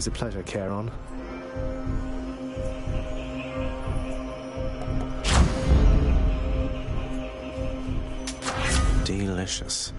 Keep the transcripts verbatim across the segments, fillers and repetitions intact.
Always a pleasure, Charon. Delicious.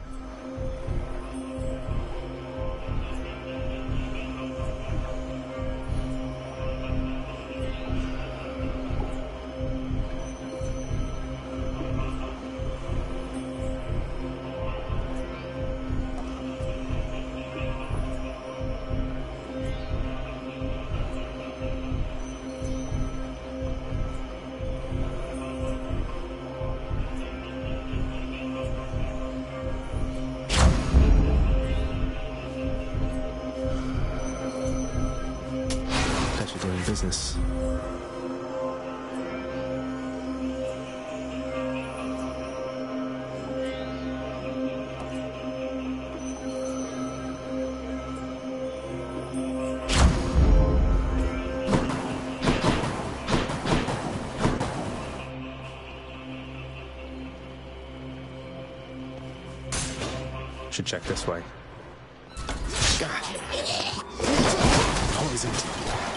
Business. Should check this way. Poisoned.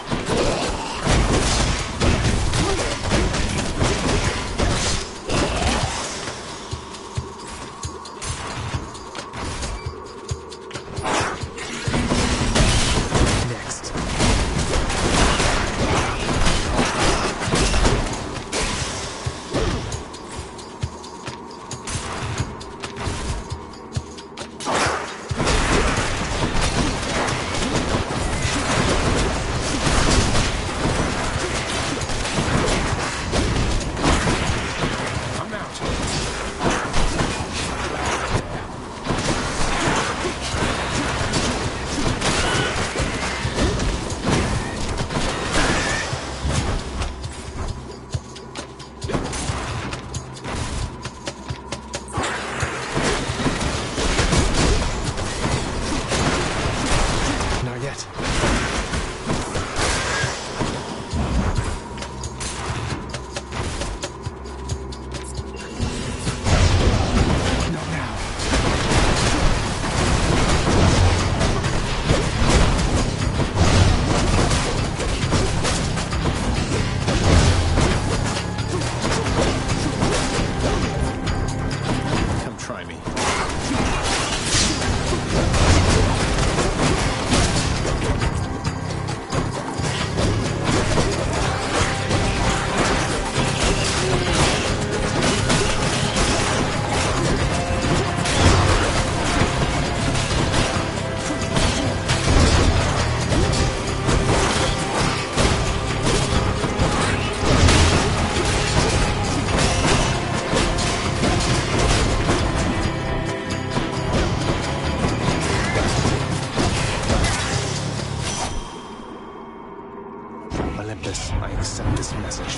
I accept this message.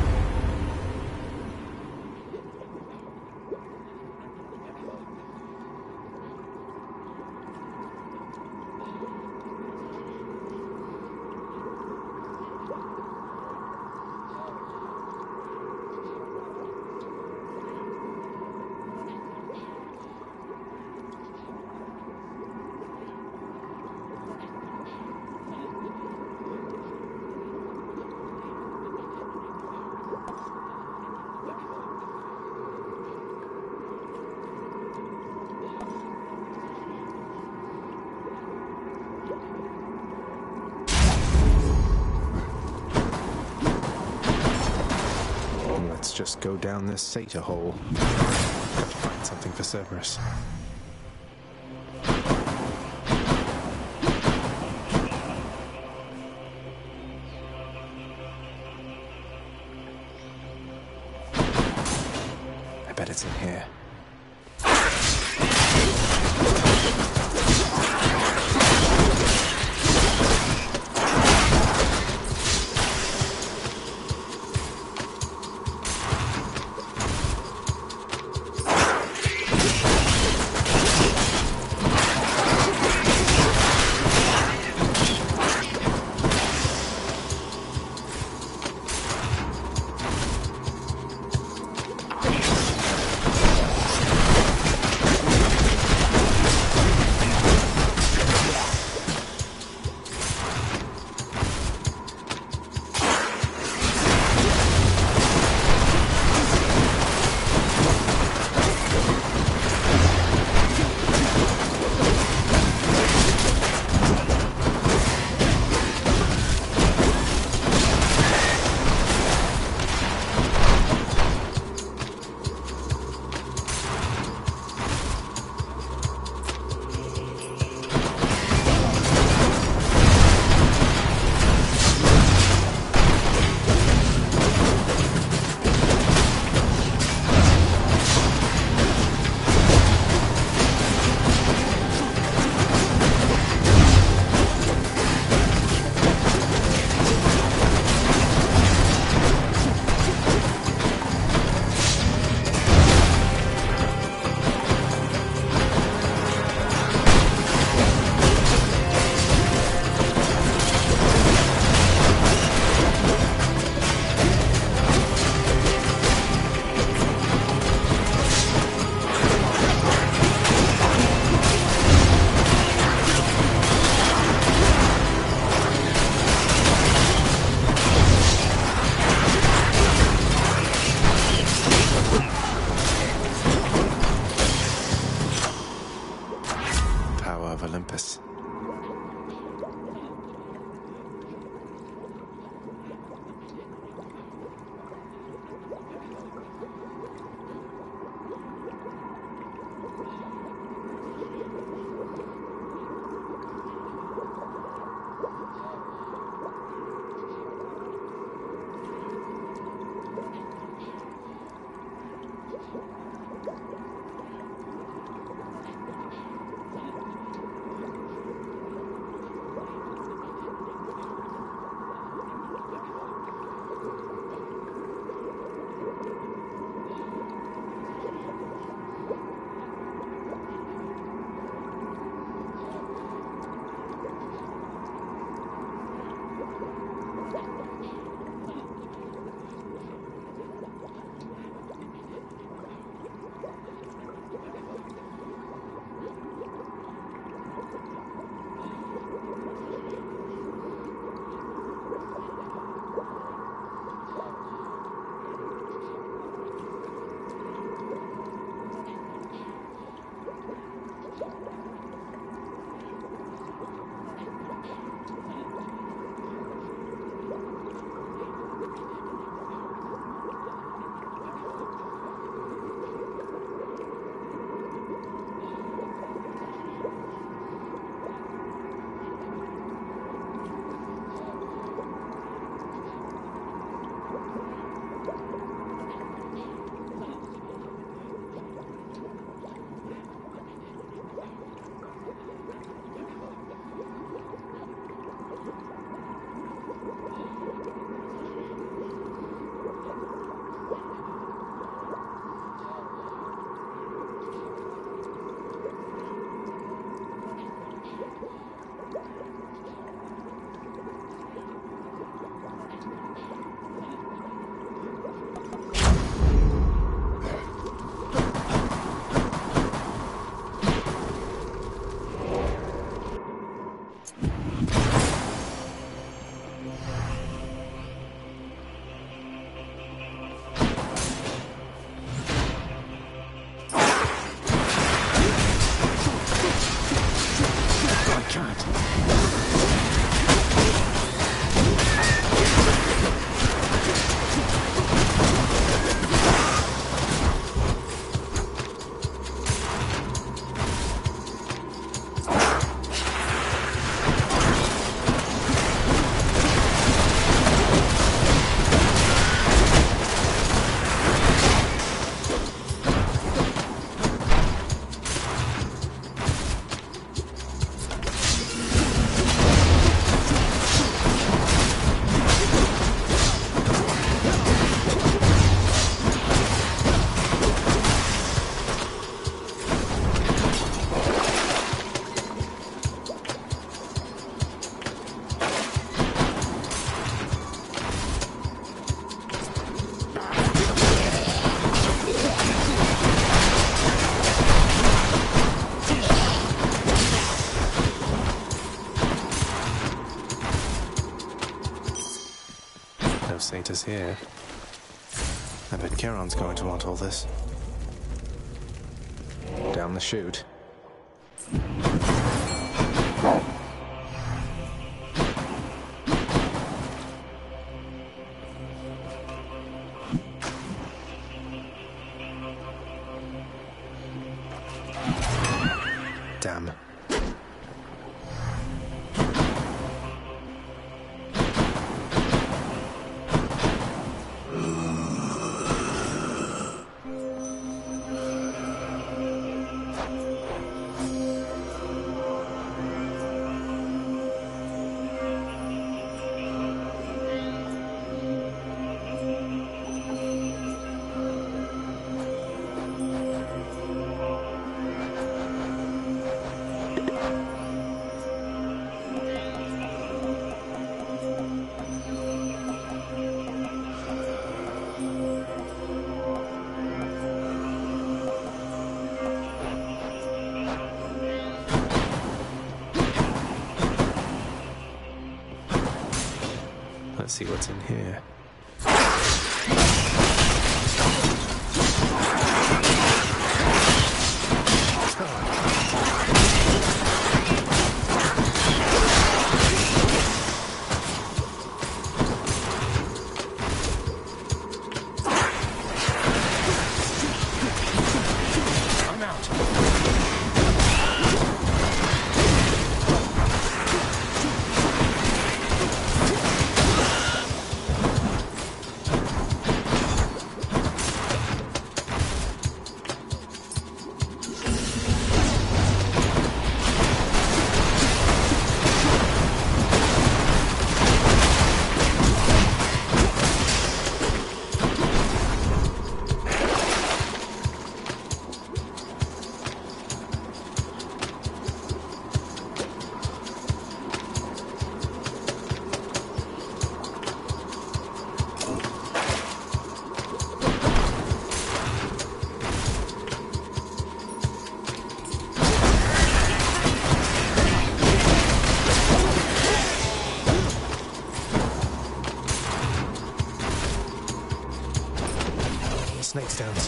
Just go down this Sata hole. Have to find something for Cerberus. I bet it's in here. of Olympus. Satyrs here. I bet Charon's going to want all this. Down the chute. Damn. Let's see what's in here. stones.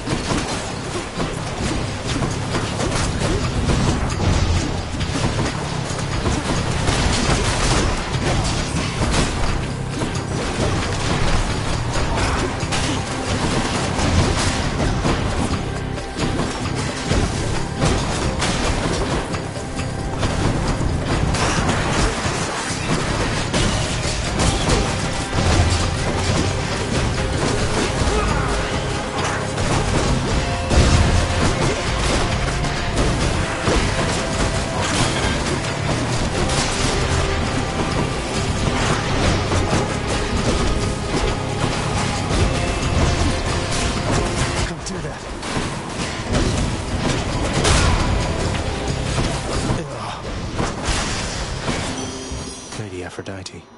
Aphrodite.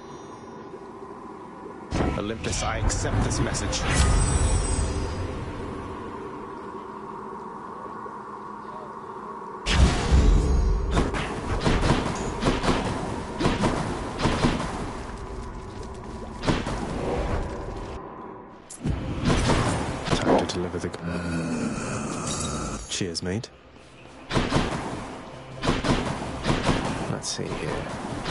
Olympus, I accept this message. Time to deliver the... Cheers, mate. Let's see here.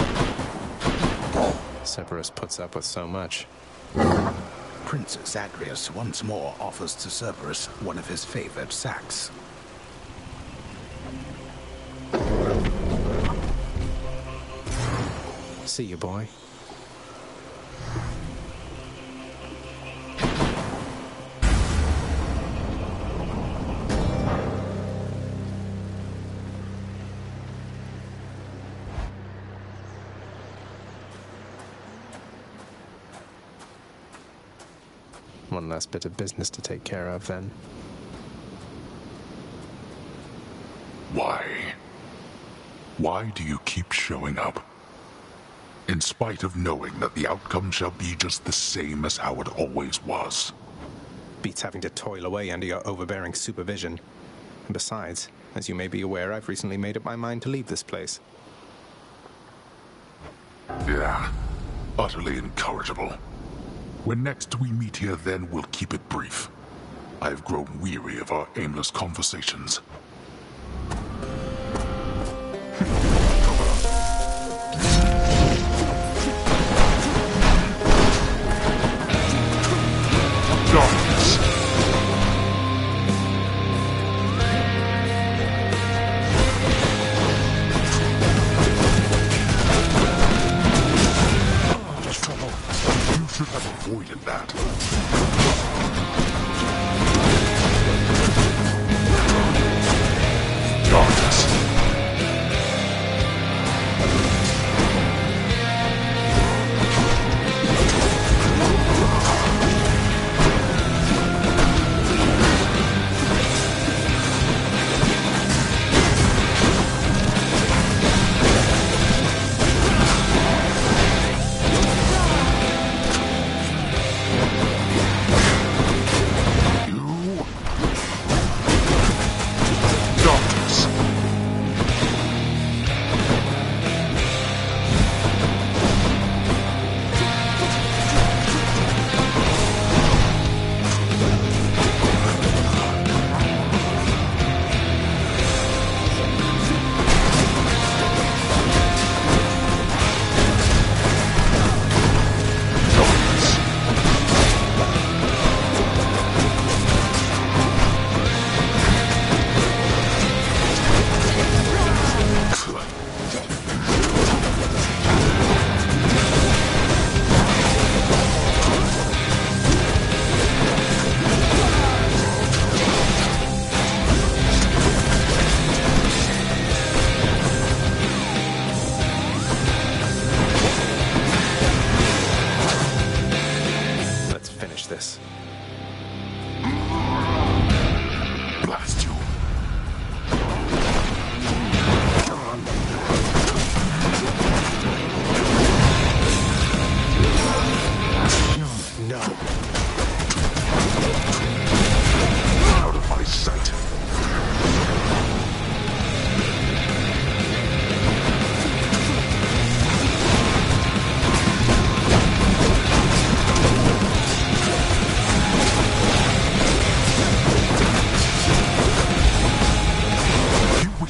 Cerberus puts up with so much. Princess Agrius once more offers to Cerberus one of his favored sacks. See you, boy. One last bit of business to take care of, then. Why? Why do you keep showing up? In spite of knowing that the outcome shall be just the same as how it always was. Beats having to toil away under your overbearing supervision. And besides, as you may be aware, I've recently made up my mind to leave this place. Yeah, utterly incorrigible. When next we meet here, then we'll keep it brief. I have grown weary of our aimless conversations. Darkness. Trouble. You should have avoided that.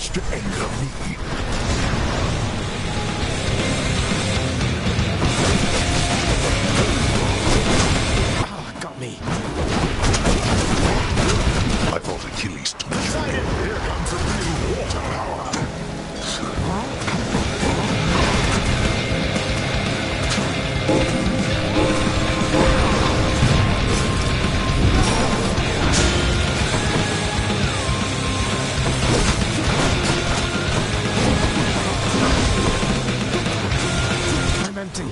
managed to anger me. Ah, got me. I thought Achilles taught you. Here comes a real water power. I'm empty.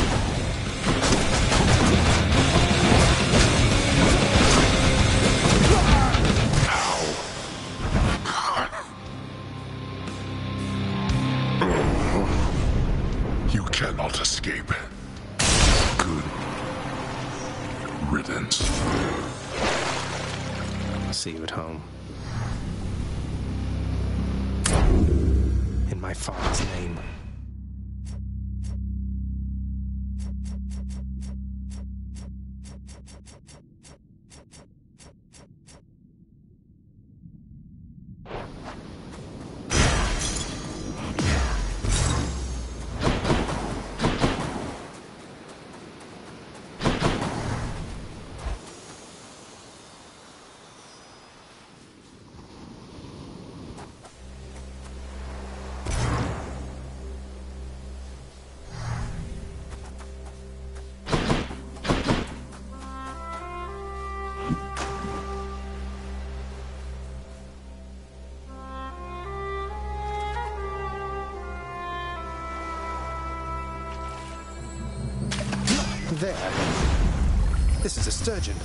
You cannot escape. Good riddance. See you at home. In my father's name. There. This is a sturgeon.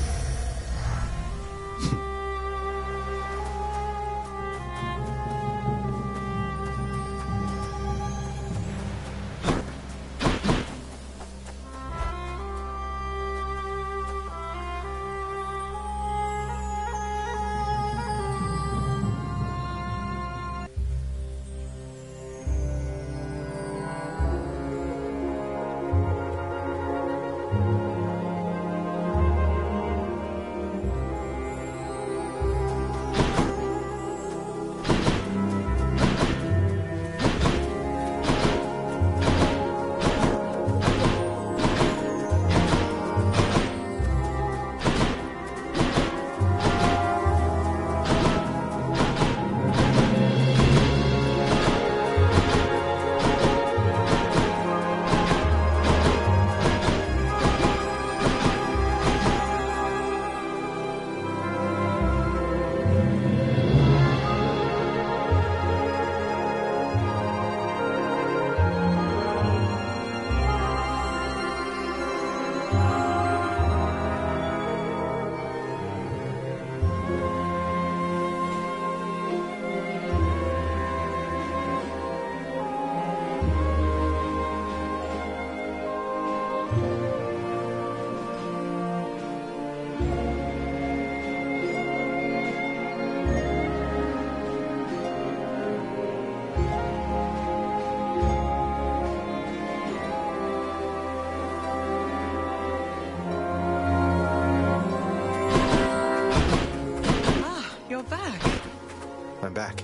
I'm back.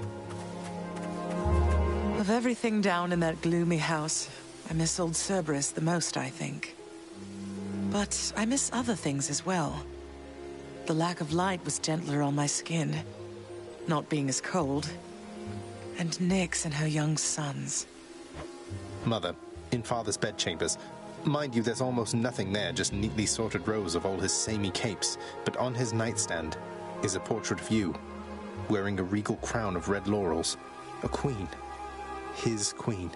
Of everything down in that gloomy house, I miss old Cerberus the most, I think. But I miss other things as well. The lack of light was gentler on my skin, not being as cold. And Nyx and her young sons. Mother, in Father's bedchambers. Mind you, there's almost nothing there, just neatly sorted rows of all his samey capes. But on his nightstand is a portrait of you, wearing a regal crown of red laurels. A queen. His queen.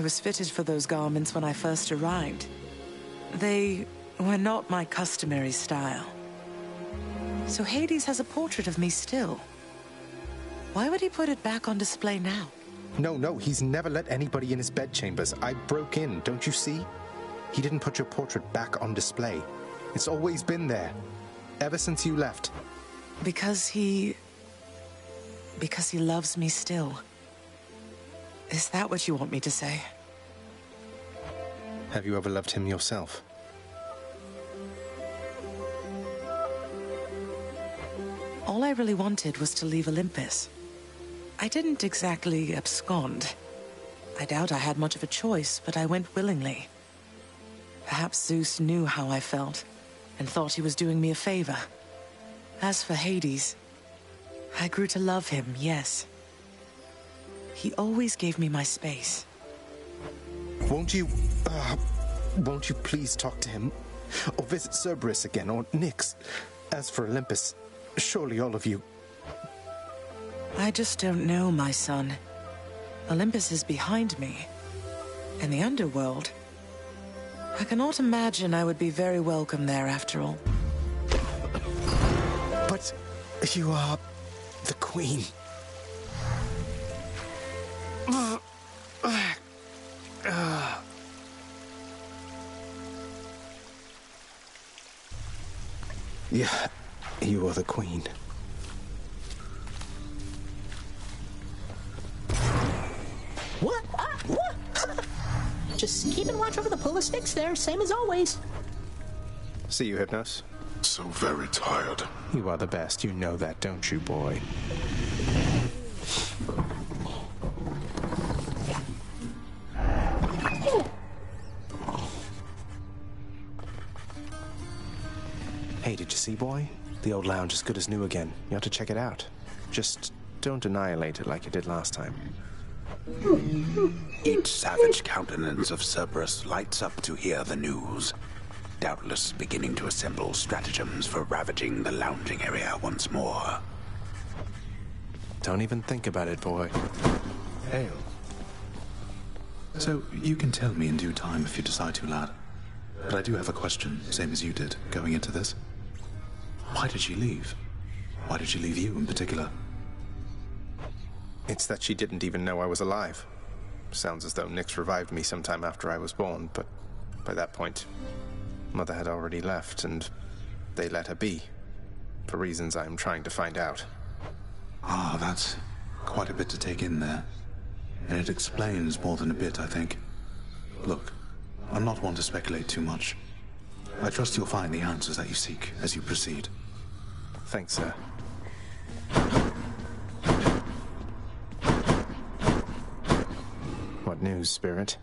I was fitted for those garments when I first arrived. They were not my customary style. So Hades has a portrait of me still. Why would he put it back on display now? No, no, he's never let anybody in his bedchambers. I broke in, don't you see? He didn't put your portrait back on display. It's always been there, ever since you left. Because he... because he loves me still. Is that what you want me to say? Have you ever loved him yourself? All I really wanted was to leave Olympus. I didn't exactly abscond. I doubt I had much of a choice, but I went willingly. Perhaps Zeus knew how I felt, and thought he was doing me a favor. As for Hades, I grew to love him, yes. He always gave me my space. Won't you, uh, won't you please talk to him? Or visit Cerberus again, or Nyx? As for Olympus, surely all of you... I just don't know, my son. Olympus is behind me. And the underworld... I cannot imagine I would be very welcome there after all. But you are the queen. Uh, uh, uh. Yeah, you are the queen. What? Ah, what? Just keeping watch over the pull of sticks there, same as always. See you, Hypnos. So very tired. You are the best. You know that, don't you, boy? Hey, did you see, boy? The old lounge is good as new again. You have to check it out. Just don't annihilate it like you did last time. Each savage countenance of Cerberus lights up to hear the news, doubtless beginning to assemble stratagems for ravaging the lounging area once more. Don't even think about it, boy. Hail. So, you can tell me in due time if you decide to, lad. But I do have a question, same as you did, going into this. Why did she leave? Why did she leave you in particular? It's that she didn't even know I was alive. Sounds as though Nyx revived me sometime after I was born, but by that point, Mother had already left, and they let her be, for reasons I'm trying to find out. Ah, that's quite a bit to take in there. And it explains more than a bit, I think. Look, I'm not one to speculate too much. I trust you'll find the answers that you seek as you proceed. Thanks, sir. What news, Spirit?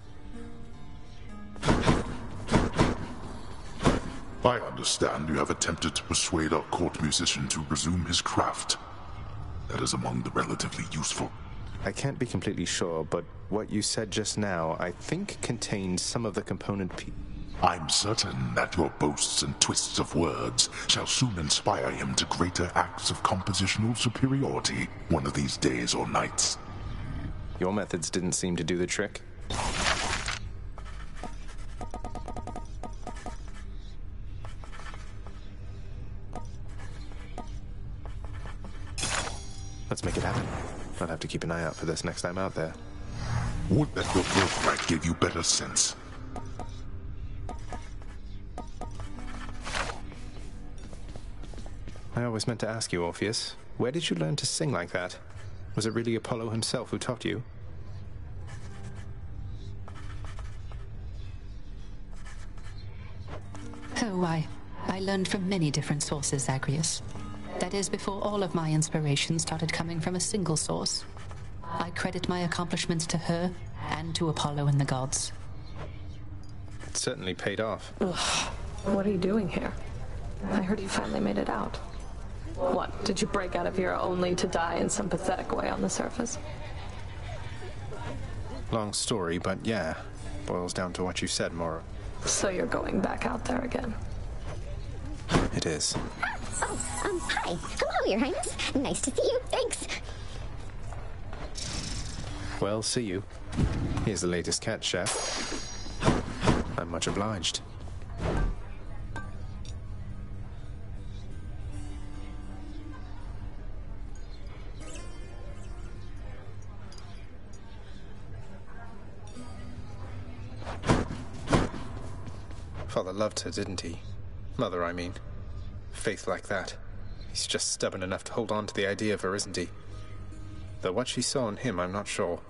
I understand you have attempted to persuade our court musician to resume his craft. That is among the relatively useful. I can't be completely sure, but what you said just now, I think contains some of the component pieces. I'm certain that your boasts and twists of words shall soon inspire him to greater acts of compositional superiority one of these days or nights. Your methods didn't seem to do the trick. Let's make it happen. I'll have to keep an eye out for this next time out there. Would that your birthright gave you better sense. I always meant to ask you, Orpheus, where did you learn to sing like that? Was it really Apollo himself who taught you? Oh, I... I learned from many different sources, Zagreus. That is, before all of my inspiration started coming from a single source. I credit my accomplishments to her and to Apollo and the gods. It certainly paid off. Ugh. What are you doing here? I heard you finally made it out. What, did you break out of here only to die in some pathetic way on the surface? Long story, but yeah. Boils down to what you said, Mora. So you're going back out there again? It is. Oh, um, hi. Hello, Your Highness. Nice to see you. Thanks. Well, see you. Here's the latest cat, chef. I'm much obliged. Father loved her, didn't he? Mother, I mean. Faith like that. He's just stubborn enough to hold on to the idea of her, isn't he? Though what she saw in him, I'm not sure.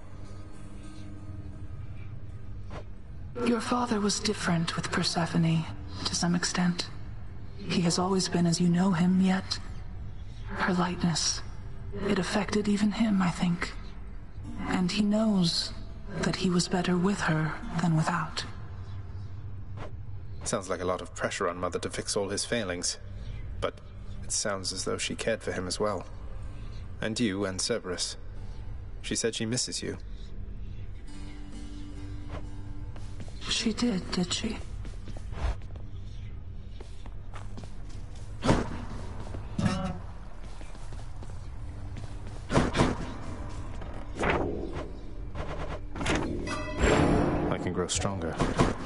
Your father was different with Persephone, to some extent. He has always been as you know him, yet her lightness, it affected even him, I think. And he knows that he was better with her than without. Sounds like a lot of pressure on Mother to fix all his failings. But it sounds as though she cared for him as well. And you and Cerberus. She said she misses you. She did, did she? I can grow stronger.